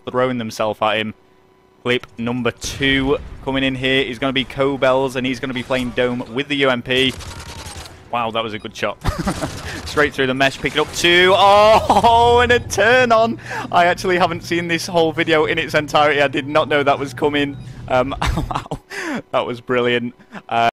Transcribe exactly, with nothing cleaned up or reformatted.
throwing themselves at him. Clip number two coming in here is going to be Cobels, and he's going to be playing Dome with the U M P. Wow, that was a good shot. Straight through the mesh, pick it up two. Oh, and a turn on. I actually haven't seen this whole video in its entirety. I did not know that was coming. Um, wow, that was brilliant. Uh,